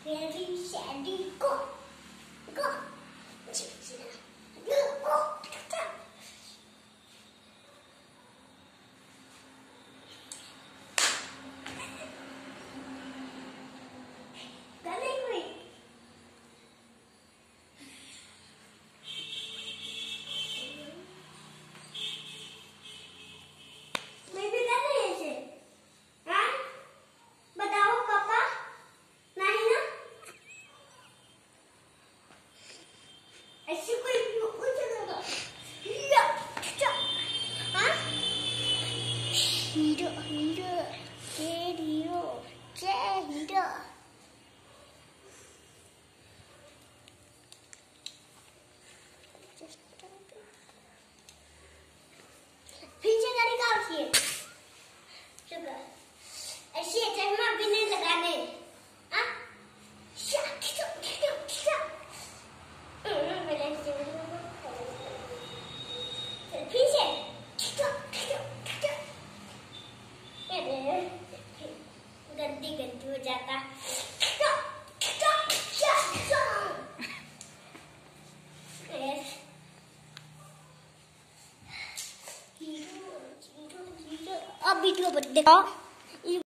Very sandy. Go. Go. ऐसे कोई hero hero hero जय हीरो पीछे गाड़ी का उठिए शुक्र ऐसे चश्मा भी नहीं लगाने गंदी गंदी हो जाता अब वीडियो दिखाओ।